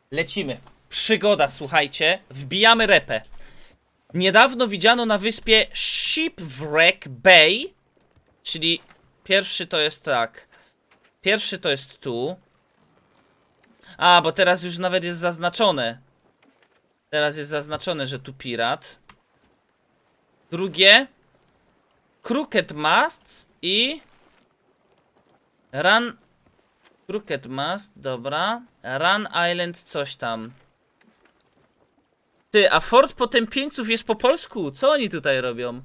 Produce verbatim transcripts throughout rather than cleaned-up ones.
Lecimy. Przygoda, słuchajcie. Wbijamy repę. Niedawno widziano na wyspie Shipwreck Bay. Czyli pierwszy to jest tak. Pierwszy to jest tu. A, bo teraz już nawet jest zaznaczone. Teraz jest zaznaczone, że tu pirat. Drugie Crooked Masts i Run Crooked Mast, dobra. Run Island coś tam. Ty, a Fort Potępieńców jest po polsku. Co oni tutaj robią?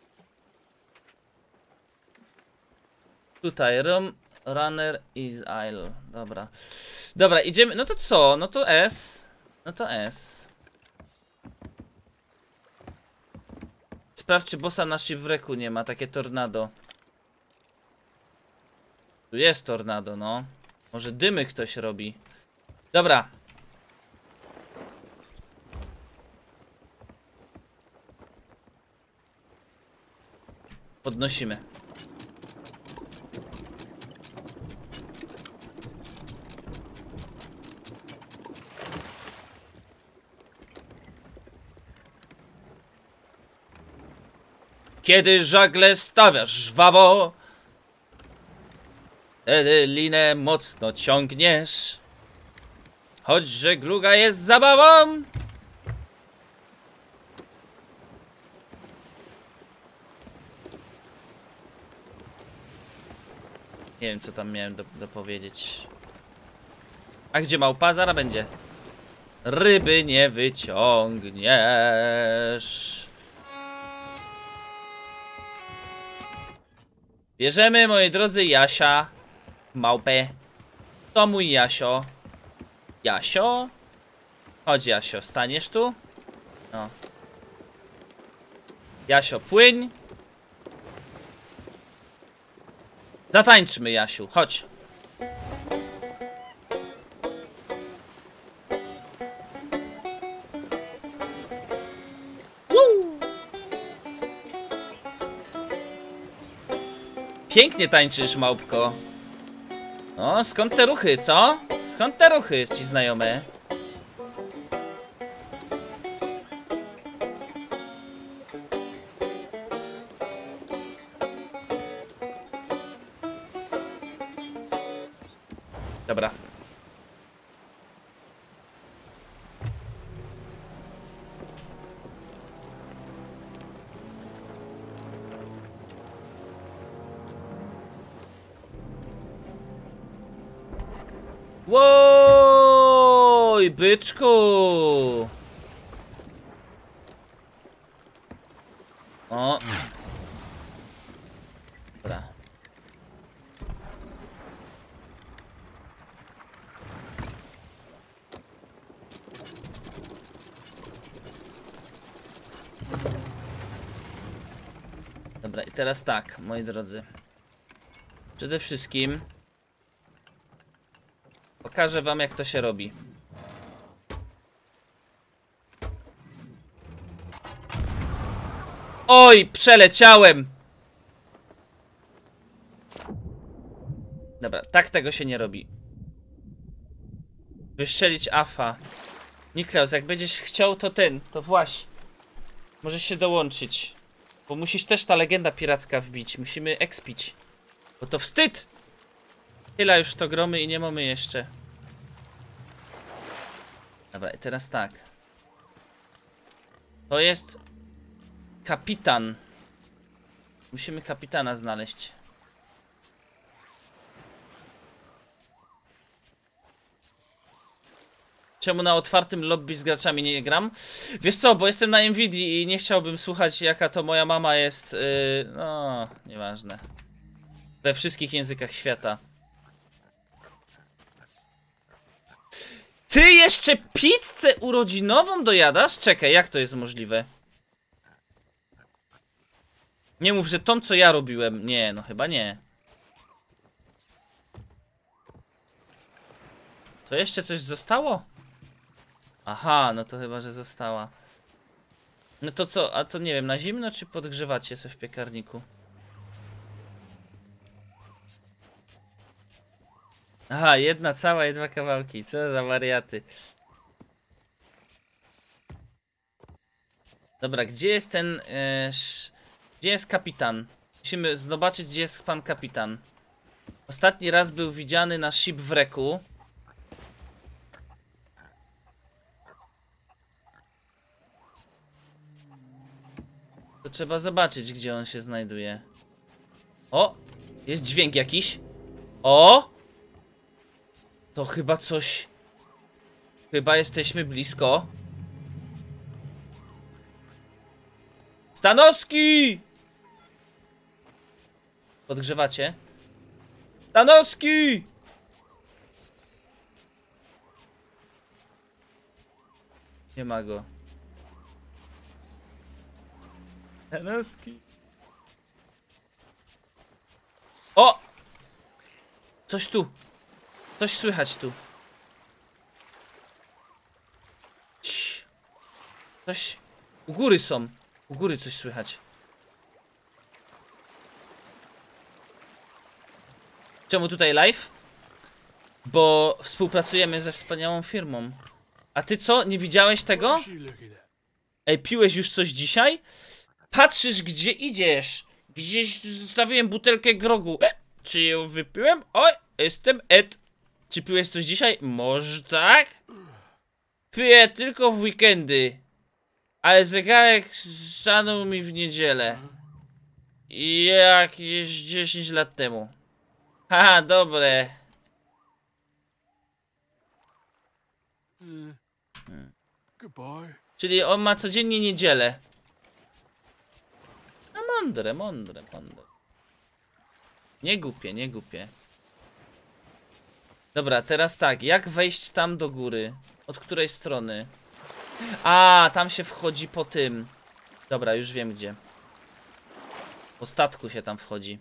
Tutaj, Rum, Runner is Isle. Dobra. Dobra, idziemy. No to co? No to S. No to S. Sprawdź, czy bossa na Shipwrecku nie ma. Takie tornado. Tu jest tornado, no. Może dymy ktoś robi. Dobra. Podnosimy. Kiedy żagle stawiasz żwawo, wtedy linę mocno ciągniesz. Choć żegluga jest zabawą. Nie wiem, co tam miałem do, do powiedzieć. A gdzie małpa? Zaraz będzie. Ryby nie wyciągniesz. Bierzemy, moi drodzy, Jasia. Małpę. To mój Jasio. Jasio? Chodź, Jasio, staniesz tu? No. Jasio, płyń. Zatańczmy, Jasiu, chodź. Woo! Pięknie tańczysz, małpko. O, skąd te ruchy, co? Skąd te ruchy ci znajome? Dobra. Łoj, byczku! O. Dobra. Dobra, i teraz tak, moi drodzy. Przede wszystkim pokażę wam, jak to się robi. Oj, przeleciałem! Dobra, tak tego się nie robi. Wystrzelić afa. Niklaus, jak będziesz chciał, to ten, to właśnie. Możesz się dołączyć. Bo musisz też ta legenda piracka wbić. Musimy expić. Bo to wstyd! Tyle już w to gromy i nie mamy jeszcze. Dobra, i teraz tak. To jest kapitan. Musimy kapitana znaleźć. Czemu na otwartym lobby z graczami nie gram? Wiesz co, bo jestem na Nvidia i nie chciałbym słuchać, jaka to moja mama jest. Yy, no, nieważne. We wszystkich językach świata. Ty jeszcze pizzę urodzinową dojadasz? Czekaj, jak to jest możliwe? Nie mów, że tą, co ja robiłem. Nie, no chyba nie. To jeszcze coś zostało? Aha, no to chyba, że została. No to co, a to nie wiem, na zimno czy podgrzewacie sobie w piekarniku? Aha, jedna cała i dwa kawałki. Co za wariaty. Dobra, gdzie jest ten... E, sz... Gdzie jest kapitan? Musimy zobaczyć, gdzie jest pan kapitan. Ostatni raz był widziany na shipwrecku. To trzeba zobaczyć, gdzie on się znajduje. O! Jest dźwięk jakiś. O! To chyba coś... Chyba jesteśmy blisko. Stanowski! Podgrzewacie? Stanowski! Nie ma go. Stanowski. O! Coś tu. Coś słychać tu. Cii. Coś... U góry są. U góry coś słychać. Czemu tutaj live? Bo współpracujemy ze wspaniałą firmą. A ty co? Nie widziałeś tego? Ej, piłeś już coś dzisiaj? Patrzysz, gdzie idziesz. Gdzieś zostawiłem butelkę grogu. E, czy ją wypiłem? Oj, jestem Ed. Czy piłeś coś dzisiaj? Może tak? Piję tylko w weekendy. Ale zegarek stanął mi w niedzielę. I jakieś dziesięć lat temu. Haha, dobre. Hmm. Czyli on ma codziennie niedzielę. No mądre, mądre, mądre. Nie głupie, nie głupie. Dobra, teraz tak, jak wejść tam do góry? Od której strony? A, tam się wchodzi po tym. Dobra, już wiem gdzie. Po statku się tam wchodzi.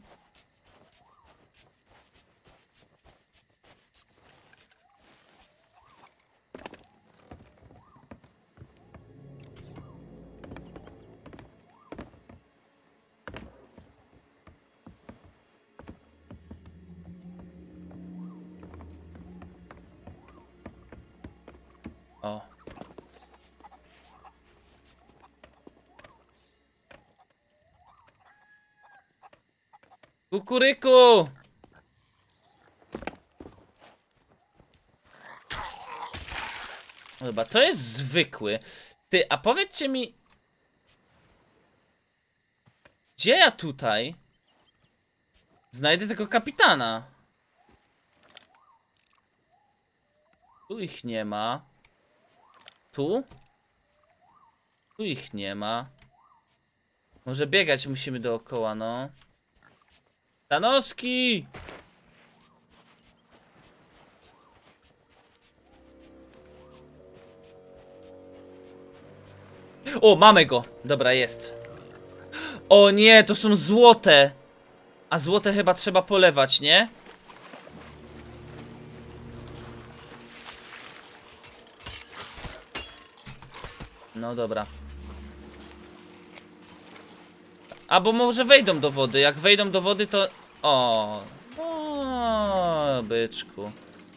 O. Kukuryku! Chyba to jest zwykły. Ty, a powiedzcie mi... Gdzie ja tutaj znajdę tego kapitana? Tu ich nie ma. Tu? Tu ich nie ma. Może biegać musimy dookoła, no. Stanowski! O, mamy go! Dobra, jest. O nie, to są złote. A złote chyba trzeba polewać, nie? No dobra. Albo może wejdą do wody. Jak wejdą do wody, to... O, o, byczku.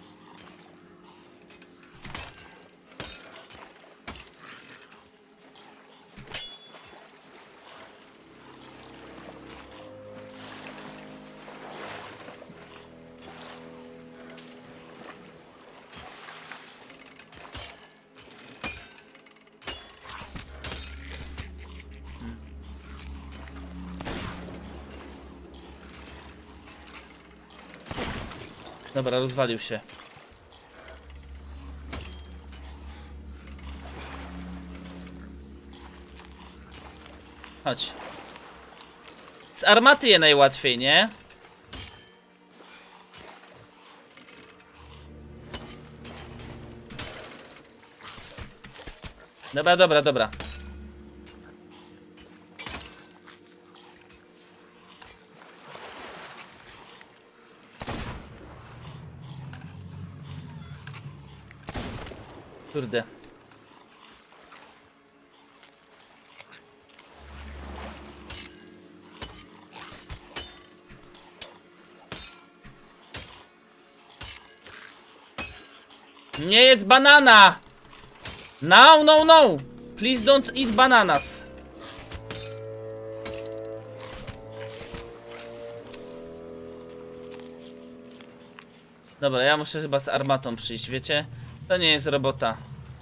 Dobra, rozwalił się. Chodź. Z armaty je najłatwiej, nie? Dobra, dobra, dobra. Kurde. Nie jest banana! No, no, no! Please don't eat bananas. Dobra, ja muszę chyba z armatą przyjść, wiecie? To nie jest robota.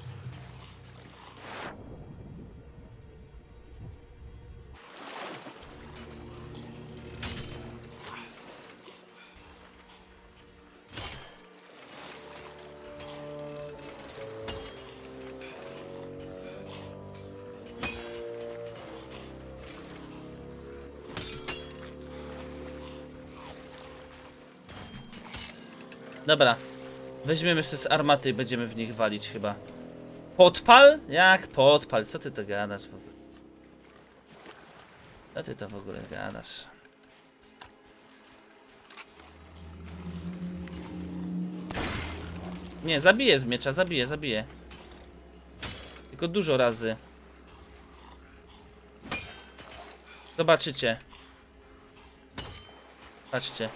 Dobra, weźmiemy sobie z armaty i będziemy w nich walić chyba. Podpal? Jak podpal? Co ty to gadasz w ogóle? Co ty to w ogóle gadasz? Nie, zabiję z miecza, zabiję, zabiję. Tylko dużo razy. Zobaczycie. Patrzcie.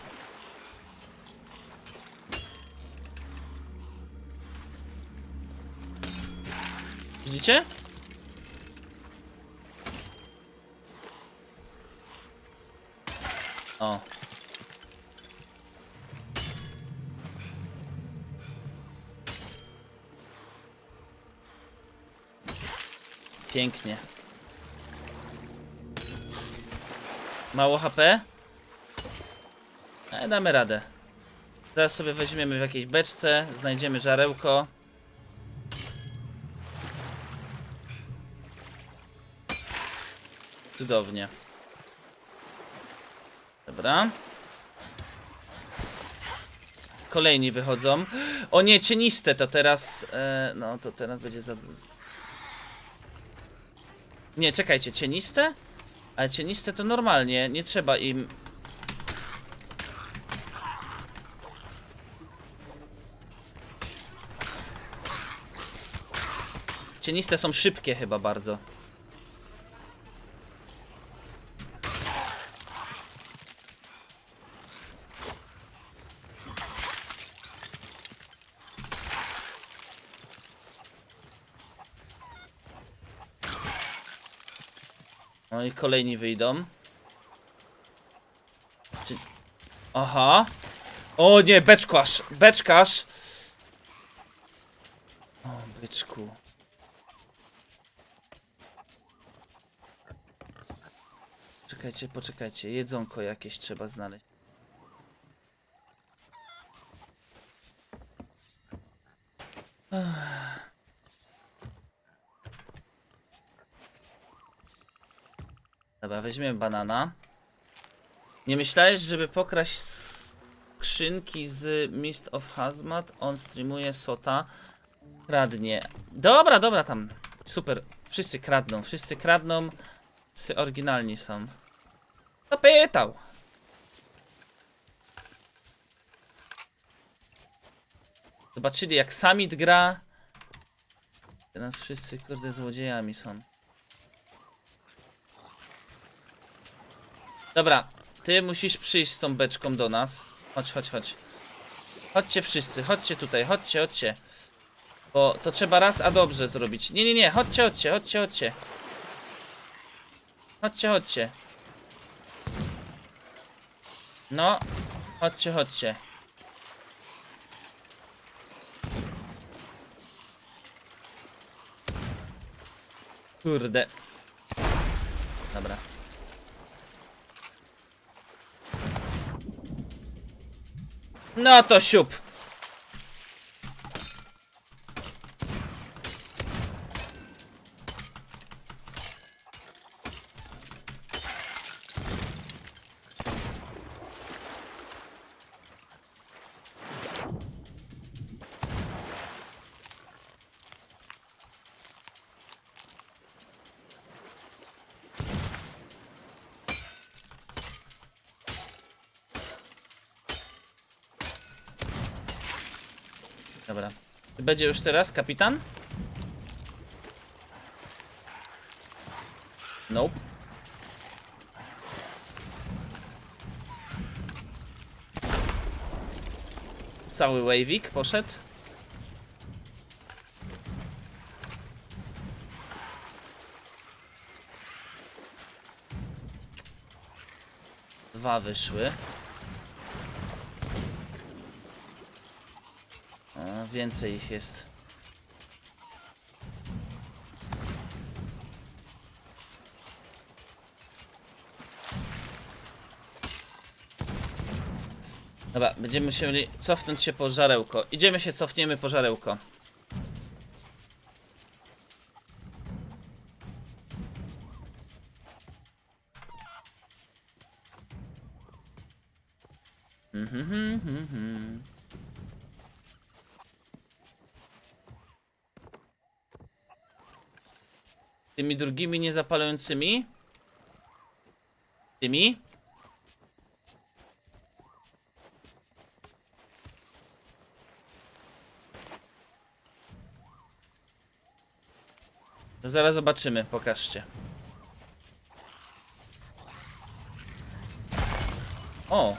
Widzicie? O. Pięknie. Mało H P? E, damy radę. Teraz sobie weźmiemy w jakiejś beczce, znajdziemy żarełko. Cudownie. Dobra. Kolejni wychodzą. O nie, cieniste to teraz... E, no to teraz będzie za... Nie, czekajcie, cieniste? Ale cieniste to normalnie, nie trzeba im... Cieniste są szybkie chyba bardzo. No i kolejni wyjdą. Czy... Aha. O nie, beczkarz, beczkarz. O, byczku. Poczekajcie, poczekajcie, jedzonko jakieś trzeba znaleźć. Dobra, weźmiemy banana. Nie myślałeś, żeby pokraść skrzynki z Mist of Hazmat? On streamuje Sota. Kradnie. Dobra, dobra tam. Super. Wszyscy kradną, wszyscy kradną. Wszyscy oryginalni są. Kto pytał? Zobaczyli jak Summit gra. Teraz wszyscy kurde złodziejami są. Dobra, ty musisz przyjść z tą beczką do nas. Chodź, chodź, chodź. Chodźcie wszyscy, chodźcie tutaj, chodźcie, chodźcie. Bo to trzeba raz, a dobrze zrobić. Nie, nie, nie, chodźcie, chodźcie, chodźcie, chodźcie. Chodźcie, chodźcie. No, chodźcie, chodźcie. Kurde. Dobra. No to siup. Dobra. Będzie już teraz kapitan? Nope. Cały wavik poszedł. Dwa wyszły. więcej ich jest. Dobra, będziemy musieli cofnąć się po żarełko. Idziemy się, cofniemy po żarełko. Mhm, mhm, mhm. Tymi drugimi niezapalającymi? Tymi? To zaraz zobaczymy, pokażcie. O!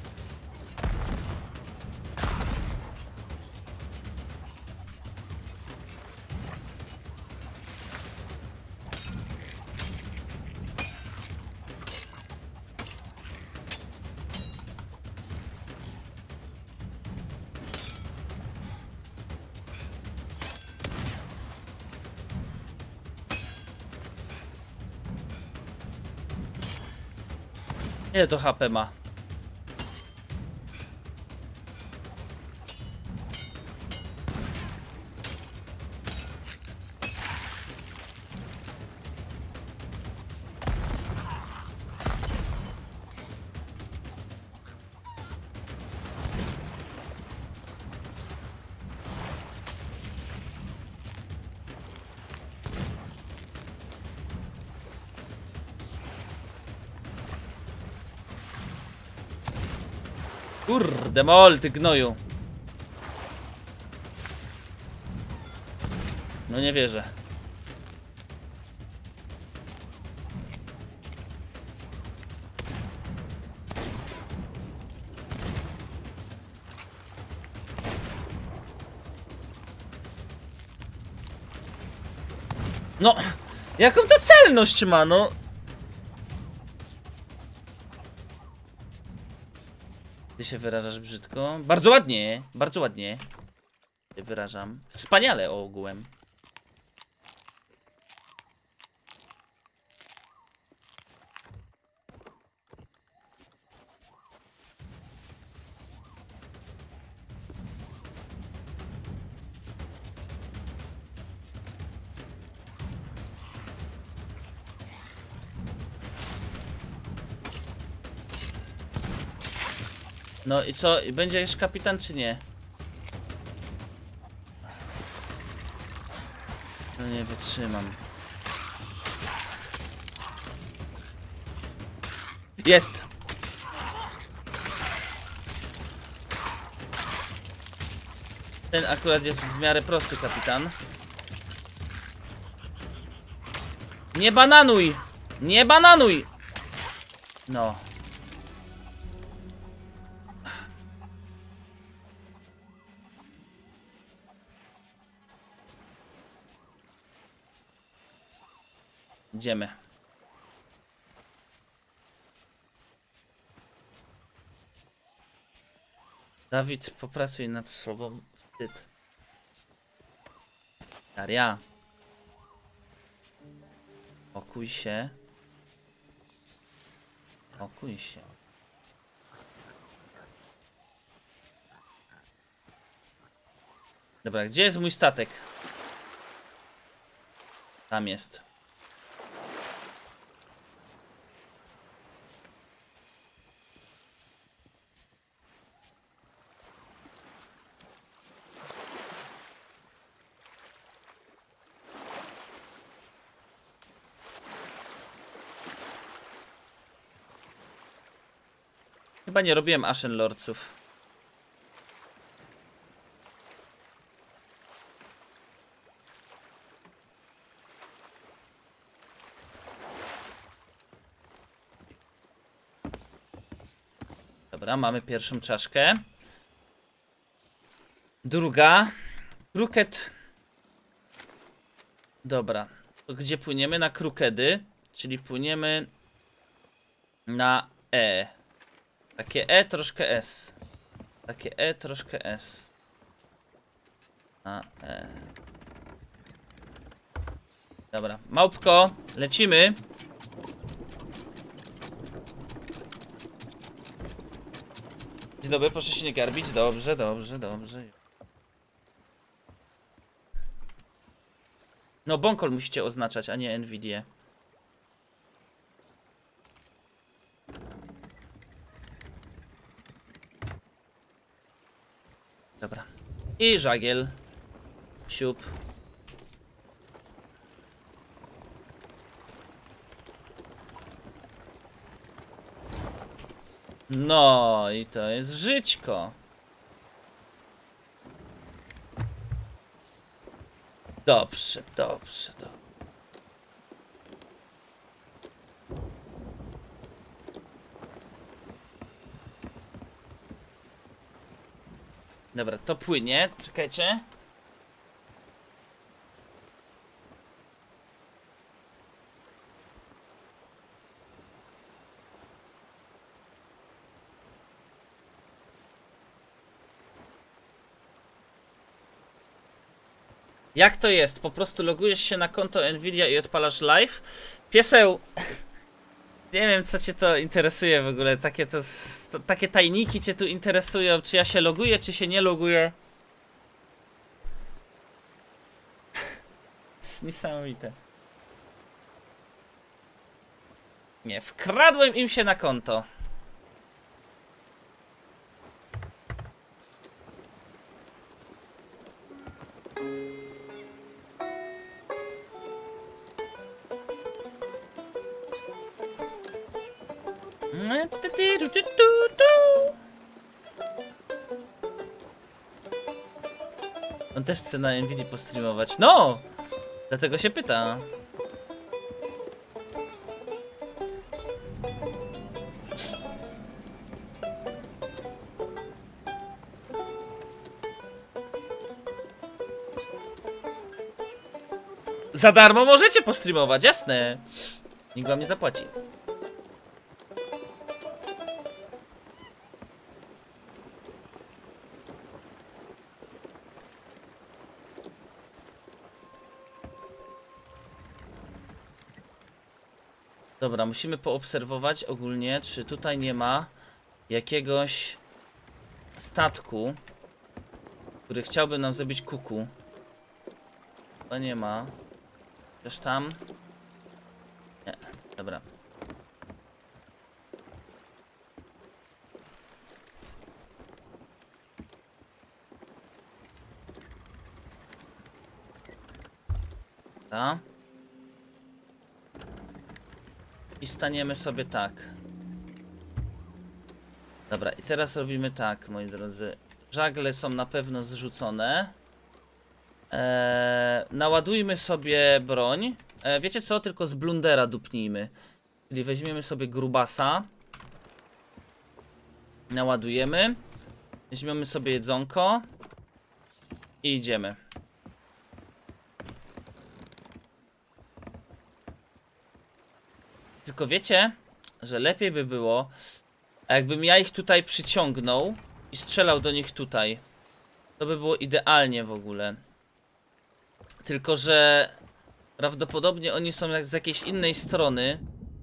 Ile to H P ma? Kurde mol, ty gnoju. No nie wierzę. No, jaką to celność ma, no? Ty się wyrażasz brzydko? Bardzo ładnie, bardzo ładnie się wyrażam. Wspaniale ogółem. No i co? Będzie jeszcze kapitan czy nie? No nie wytrzymam. Jest! Ten akurat jest w miarę prosty kapitan. Nie bananuj! Nie bananuj! No. Idziemy. Dawid, popracuj nad sobą. Wstyd. Daria. Okuj się. Okuj się. Dobra, gdzie jest mój statek? Tam jest. Chyba nie robiłem Ashen Lordsów. Dobra, mamy pierwszą czaszkę. Druga. Kruket. Dobra. To gdzie płyniemy? Na krukedy. Czyli płyniemy na E. Takie E, troszkę S. Takie E, troszkę S. A, e. Dobra, małpko, lecimy. Dzień dobry, proszę się nie garbić. Dobrze, dobrze, dobrze. No, Bonkol musicie oznaczać, a nie Nvidia. Dobra. I żagiel. Siup. No i to jest żyćko. Dobrze, dobrze, dobrze. Dobra, to płynie. Czekajcie. Jak to jest? Po prostu logujesz się na konto Nvidia i odpalasz live? Pieseł, nie wiem co cię to interesuje w ogóle, takie, to, to, takie tajniki cię tu interesują, czy ja się loguję, czy się nie loguję. To jest niesamowite. Nie, wkradłem im się na konto. On też chce na Nvidia postreamować. No! Dlatego się pyta. Za darmo możecie postreamować, jasne. Nikt wam nie zapłaci. Dobra, musimy poobserwować ogólnie, czy tutaj nie ma jakiegoś statku, który chciałby nam zrobić kuku. To nie ma. Też tam? Nie, dobra. Dobra. I staniemy sobie tak. Dobra, i teraz robimy tak, moi drodzy. Żagle są na pewno zrzucone. Eee, naładujmy sobie broń. Eee, wiecie co? Tylko z blundera dupnijmy. Czyli weźmiemy sobie grubasa. Naładujemy. Weźmiemy sobie jedzonko. I idziemy. Tylko wiecie, że lepiej by było, jakbym ja ich tutaj przyciągnął i strzelał do nich tutaj. To by było idealnie w ogóle. Tylko że prawdopodobnie oni są z jakiejś innej strony.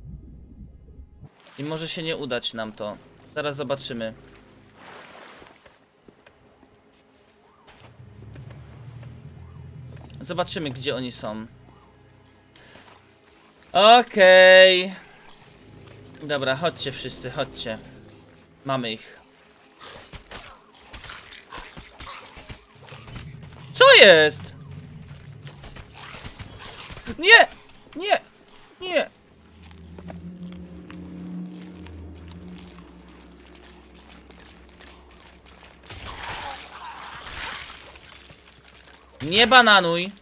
I może się nie udać nam to. Zaraz zobaczymy. Zobaczymy, gdzie oni są. Okej. Okay. Dobra, chodźcie wszyscy, chodźcie. Mamy ich. Co jest? Nie! Nie! Nie! Nie bananuj!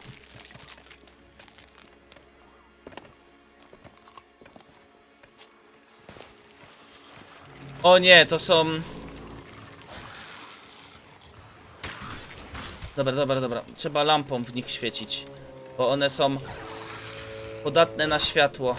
O nie, to są... Dobra, dobra, dobra. Trzeba lampą w nich świecić. Bo one są podatne na światło.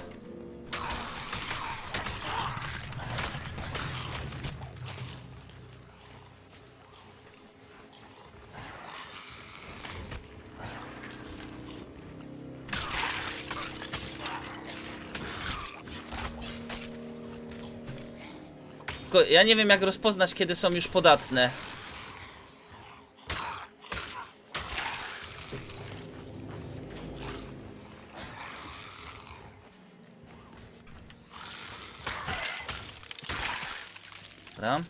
Tylko ja nie wiem jak rozpoznać, kiedy są już podatne. Dobra.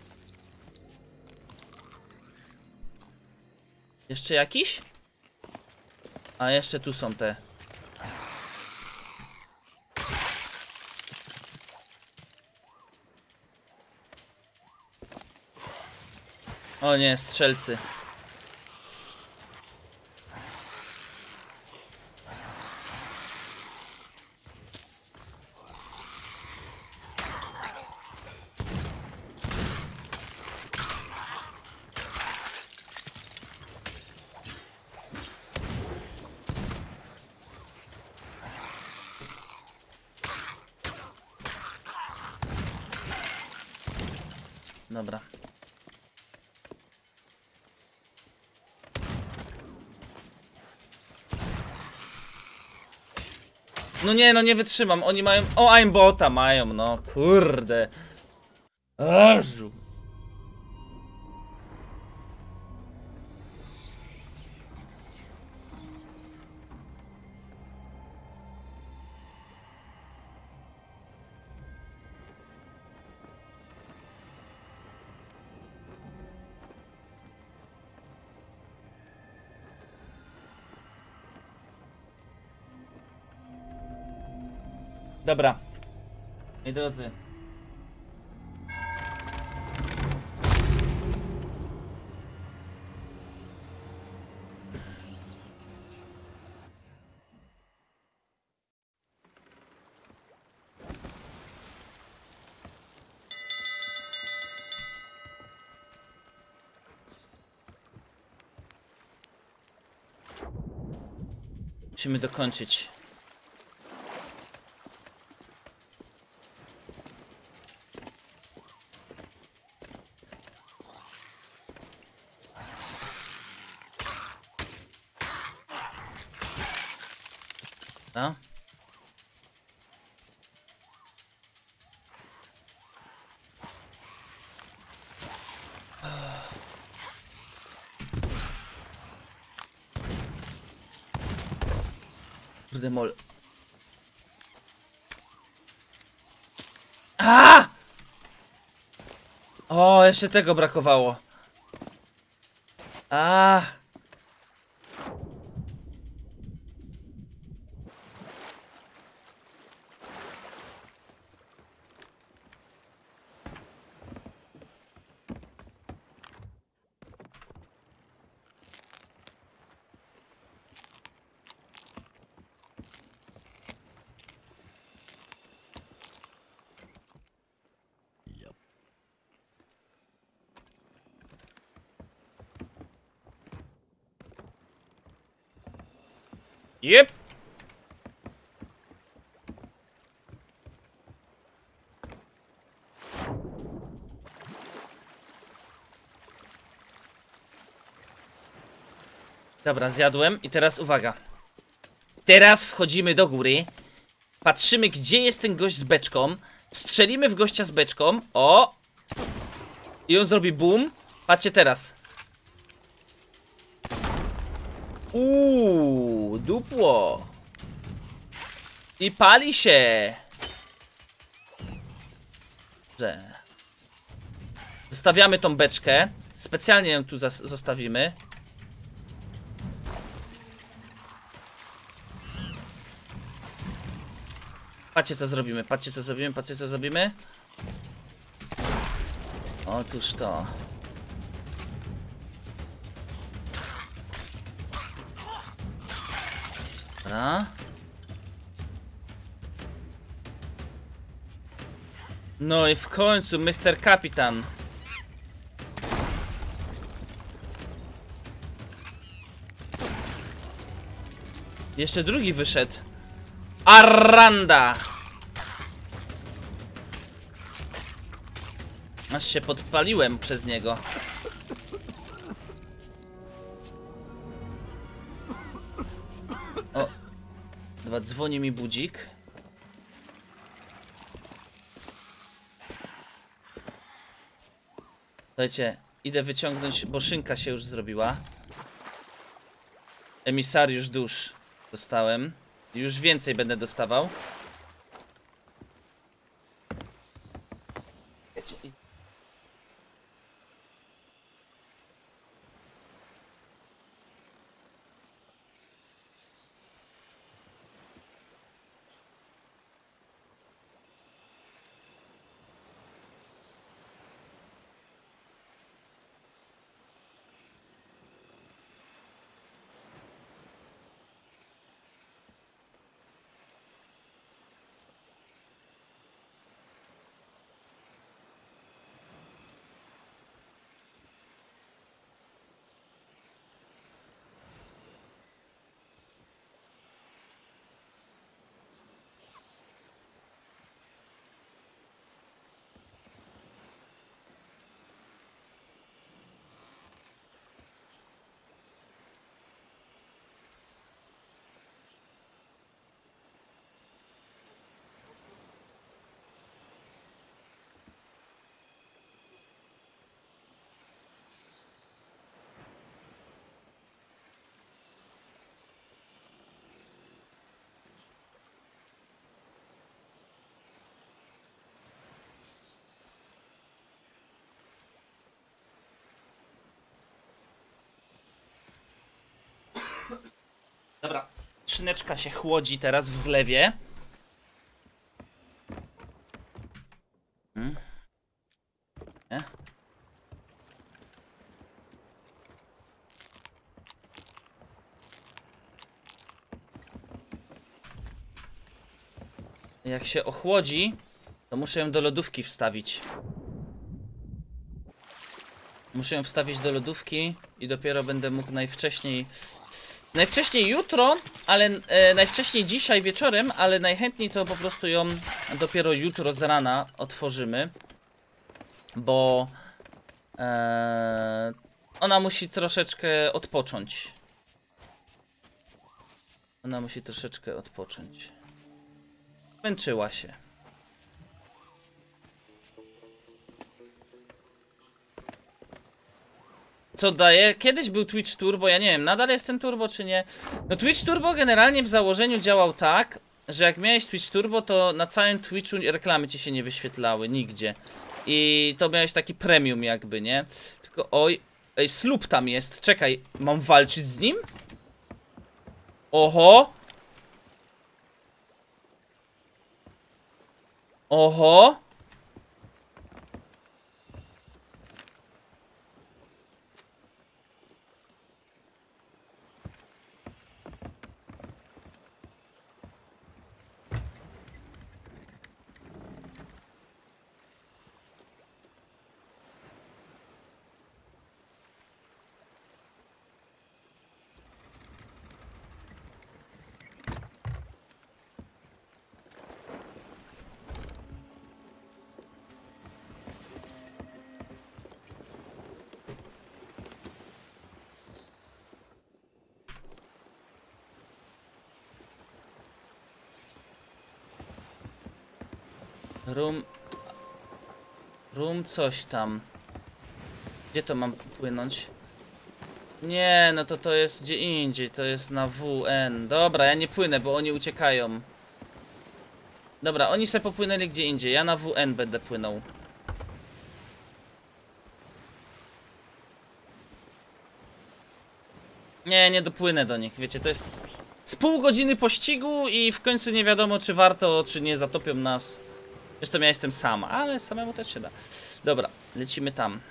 Jeszcze jakiś? A jeszcze tu są te. O nie, strzelcy. Dobra. No nie, no nie wytrzymam. Oni mają... O, aimbota mają, no. Kurde. Ażu. Dobra. Moi drodzy. Musimy dokończyć. A? Kurde mol. A! O, jeszcze tego brakowało. A! Jep. Dobra, zjadłem i teraz uwaga. Teraz wchodzimy do góry. Patrzymy, gdzie jest ten gość z beczką. Strzelimy w gościa z beczką. O! I on zrobi boom. Patrzcie teraz. Uuu, dupło. I pali się. Że. Zostawiamy tą beczkę. Specjalnie ją tu zostawimy. Patrzcie co zrobimy, patrzcie co zrobimy, patrzcie co zrobimy. Otóż to. Dobra. No i w końcu mister Kapitan. Jeszcze drugi wyszedł. Arranda! Aż się podpaliłem przez niego. O! Chyba dzwoni mi budzik. Słuchajcie, idę wyciągnąć, bo szynka się już zrobiła. Emisariusz dusz dostałem. Już więcej będę dostawał. Dobra, szyneczka się chłodzi teraz w zlewie. Hmm. Nie? Jak się ochłodzi, to muszę ją do lodówki wstawić. Muszę ją wstawić do lodówki i dopiero będę mógł najwcześniej... Najwcześniej jutro, ale e, najwcześniej dzisiaj wieczorem, ale najchętniej to po prostu ją dopiero jutro z rana otworzymy. Bo e, ona musi troszeczkę odpocząć. Ona musi troszeczkę odpocząć. Zmęczyła się. Co daje? Kiedyś był Twitch Turbo, ja nie wiem, nadal jest ten Turbo czy nie? No Twitch Turbo generalnie w założeniu działał tak, że jak miałeś Twitch Turbo, to na całym Twitchu reklamy ci się nie wyświetlały, nigdzie. I to miałeś taki premium jakby, nie? Tylko oj, ej, Slup tam jest, czekaj, mam walczyć z nim? Oho! Oho! Room... Room coś tam. Gdzie to mam płynąć? Nie, no to to jest gdzie indziej, to jest na W N. Dobra, ja nie płynę, bo oni uciekają. Dobra, oni se popłynęli gdzie indziej, ja na W N będę płynął. Nie, nie dopłynę do nich, wiecie, to jest z pół godziny pościgu i w końcu nie wiadomo czy warto, czy nie zatopią nas. Zresztą ja jestem sam, ale samemu też się da. Dobra, lecimy tam.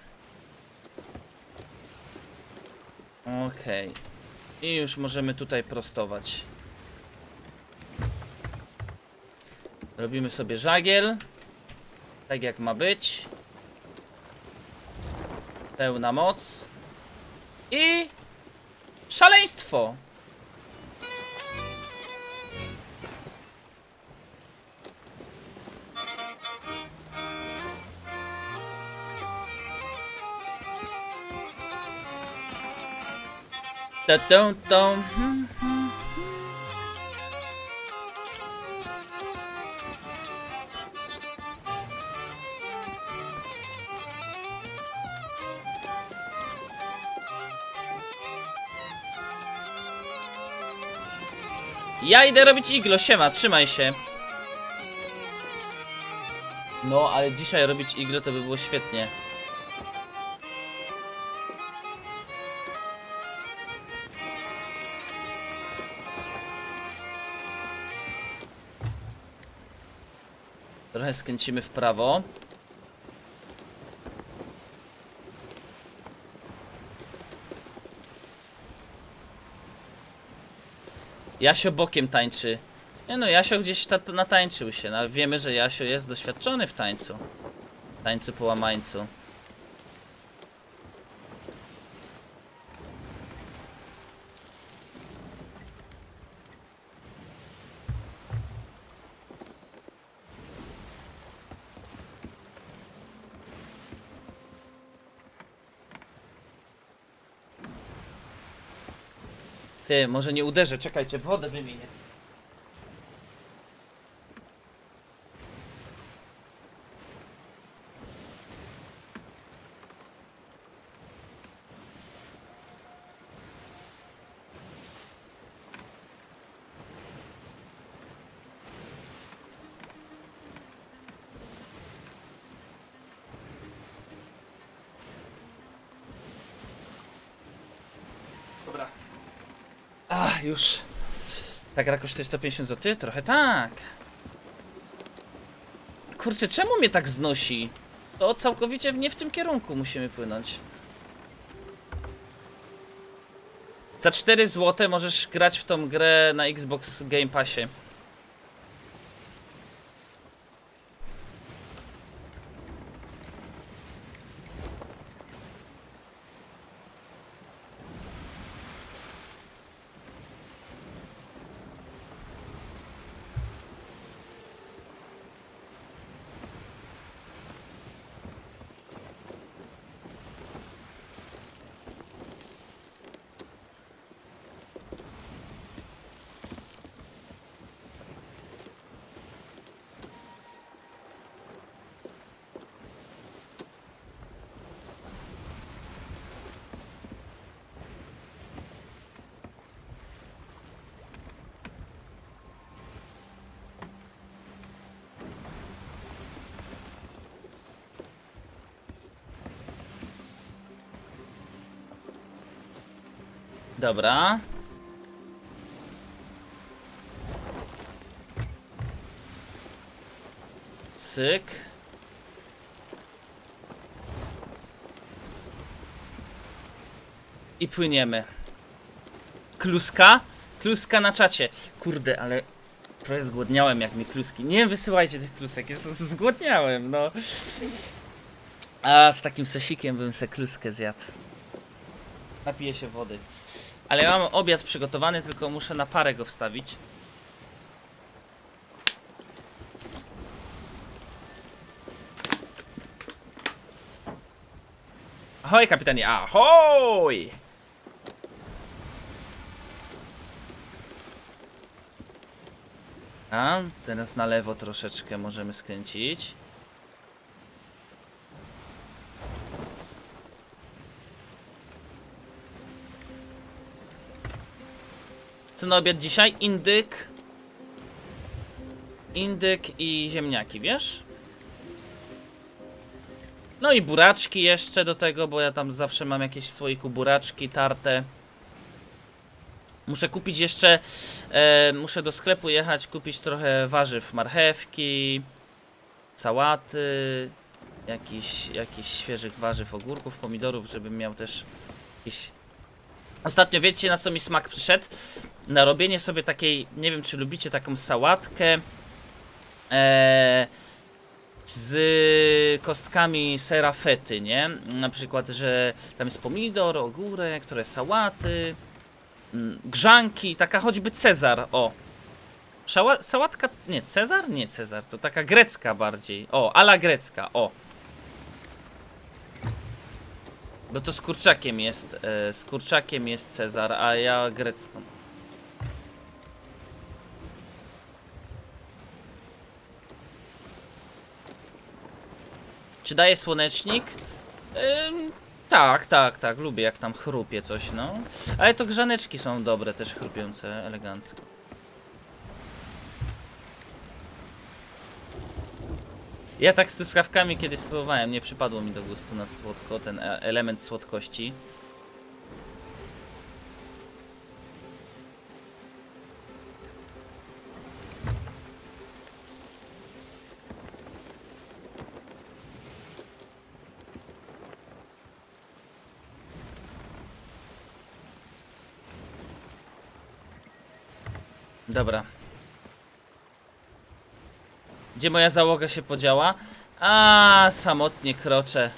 Okej. Okay. I już możemy tutaj prostować. Robimy sobie żagiel. Tak jak ma być. Pełna moc. I... szaleństwo! Da dum dum. Ja idę robić iglo, siema, trzymaj się. No, ale dzisiaj robić iglo to by było świetnie. Trochę skręcimy w prawo. Jasio bokiem tańczy. Nie no, Jasio gdzieś ta, to natańczył się. No, wiemy, że Jasio jest doświadczony w tańcu. Tańcu po łamańcu. Ty, może nie uderzę, czekajcie, wodę wymienię. Dobra. Ach, już. Ta gra kosztuje sto pięćdziesiąt złotych? Trochę tak. Kurczę, czemu mnie tak znosi? To całkowicie nie w tym kierunku musimy płynąć. Za cztery złote możesz grać w tą grę na Xbox Game Passie. Dobra. Cyk. I płyniemy. Kluska? Kluska na czacie. Kurde, ale trochę zgłodniałem jak mi kluski. Nie wysyłajcie tych klusek, jest, zgłodniałem, no. A z takim sosikiem bym se kluskę zjadł. Napiję się wody. Ale ja mam obiad przygotowany, tylko muszę na parę go wstawić. Ahoj, kapitanie, ahoj! A, teraz na lewo troszeczkę możemy skręcić. Co na obiad dzisiaj? Indyk. Indyk i ziemniaki, wiesz? No i buraczki jeszcze do tego, bo ja tam zawsze mam jakieś w słoiku buraczki tarte. Muszę kupić jeszcze, e, muszę do sklepu jechać, kupić trochę warzyw, marchewki, sałaty, jakiś, jakichś świeżych warzyw, ogórków, pomidorów, żebym miał też jakieś... Ostatnio wiecie, na co mi smak przyszedł? Na robienie sobie takiej, nie wiem czy lubicie taką sałatkę e, z kostkami sera fety, nie? Na przykład, że tam jest pomidor, ogórek, trochę sałaty, grzanki, taka choćby Cezar, o. Szała, sałatka, nie, Cezar? Nie Cezar, to taka grecka bardziej, o, ala grecka, o. Bo to z kurczakiem jest, e, z kurczakiem jest Cezar, a ja grecką. Czy daje słonecznik? Ym, tak, tak, tak, lubię jak tam chrupie coś, no. Ale to grzaneczki są dobre, też chrupiące, elegancko. Ja tak z truskawkami kiedyś spróbowałem, nie przypadło mi do gustu na słodko, ten element słodkości. Dobra. Gdzie moja załoga się podziała? A, samotnie kroczę.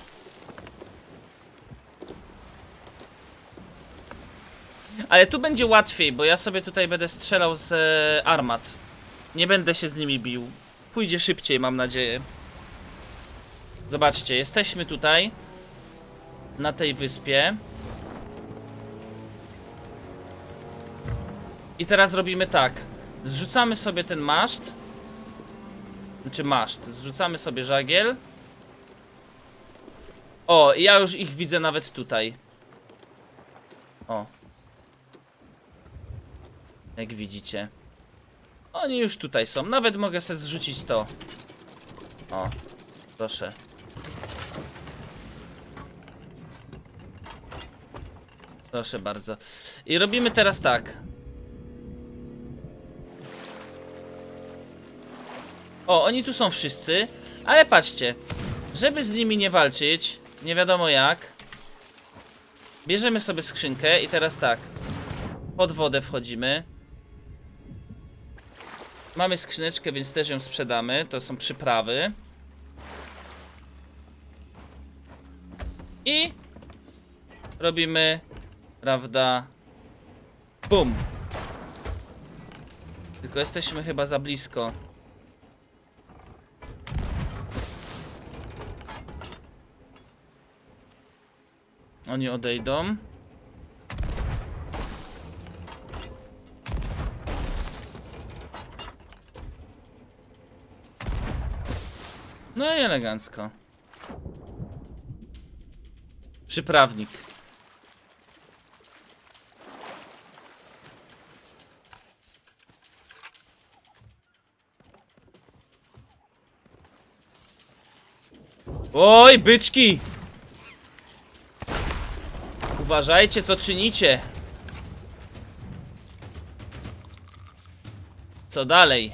Ale tu będzie łatwiej, bo ja sobie tutaj będę strzelał z e, armat. Nie będę się z nimi bił. Pójdzie szybciej, mam nadzieję. Zobaczcie, jesteśmy tutaj na tej wyspie. I teraz robimy tak. Zrzucamy sobie ten maszt. Znaczy maszt. Zrzucamy sobie żagiel. O, ja już ich widzę nawet tutaj. O. Jak widzicie. Oni już tutaj są. Nawet mogę sobie zrzucić to. O. Proszę. Proszę bardzo. I robimy teraz tak. O, oni tu są wszyscy. Ale patrzcie. Żeby z nimi nie walczyć, nie wiadomo jak, bierzemy sobie skrzynkę i teraz tak. Pod wodę wchodzimy. Mamy skrzyneczkę, więc też ją sprzedamy. To są przyprawy. I robimy, prawda, bum. Tylko jesteśmy chyba za blisko. Oni odejdą. No i elegancko. Przyprawnik. Oj, byczki! Uważajcie, co czynicie. Co dalej?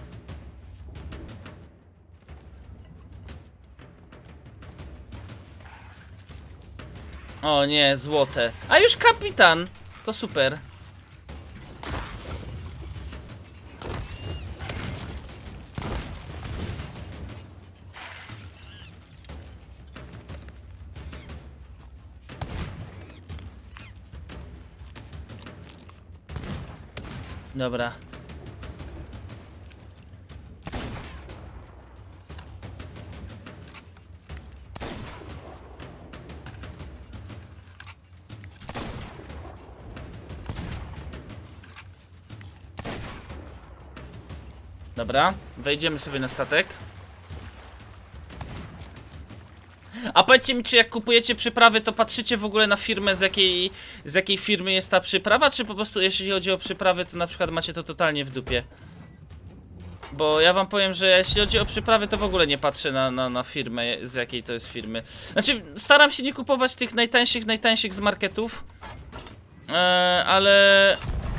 O nie, złote. A już kapitan. To super. Dobra. Dobra, wejdziemy sobie na statek. A powiedzcie mi, czy jak kupujecie przyprawy, to patrzycie w ogóle na firmę, z jakiej, z jakiej firmy jest ta przyprawa, czy po prostu jeśli chodzi o przyprawy, to na przykład macie to totalnie w dupie? Bo ja wam powiem, że jeśli chodzi o przyprawy, to w ogóle nie patrzę na, na, na firmę, z jakiej to jest firmy. Znaczy, staram się nie kupować tych najtańszych, najtańszych z marketów. Eee, ale...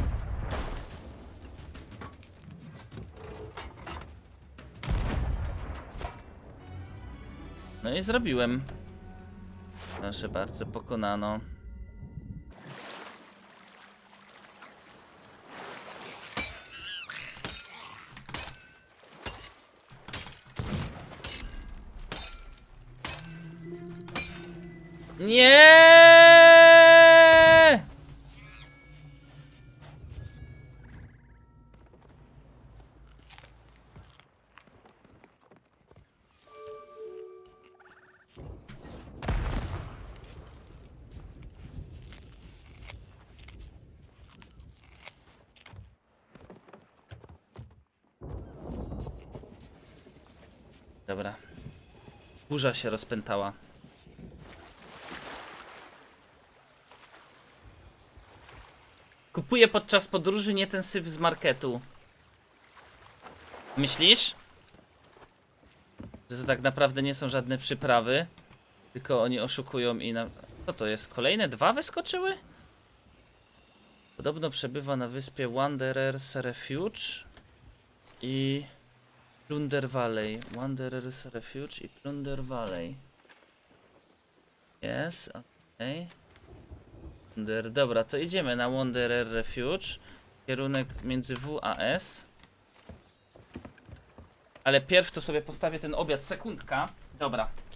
No i zrobiłem. Proszę bardzo, pokonano. Nie! Dobra. Burza się rozpętała. Kupuję podczas podróży, nie ten syf z marketu. Myślisz? Że to tak naprawdę nie są żadne przyprawy, tylko oni oszukują i na... Co to jest? Kolejne dwa wyskoczyły? Podobno przebywa na wyspie Wanderers Refuge i Plunder Valley. Wanderers Refuge i Plunder Valley. Jest, okej. Okay. Dobra, to idziemy na Wanderer Refuge. Kierunek między W a S. Ale pierw to sobie postawię ten obiad, sekundka. Dobra,